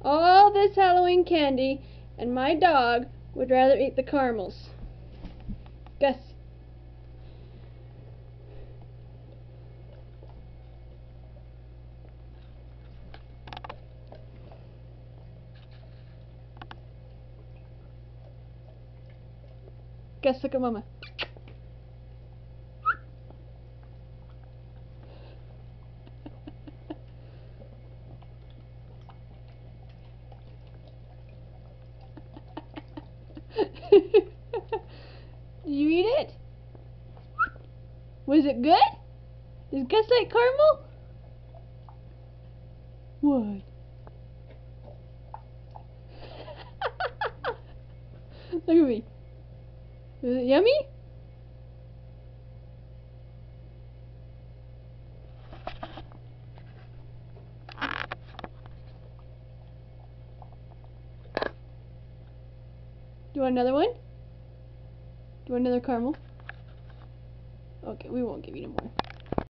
all this Halloween candy, and my dog would rather eat the caramels. Guess. Guess, look at Mama. Did you eat it? Was it good? Does Gus like caramel? What? Look at me. Is it yummy? Do you want another one? Do you want another caramel? Okay, we won't give you no more.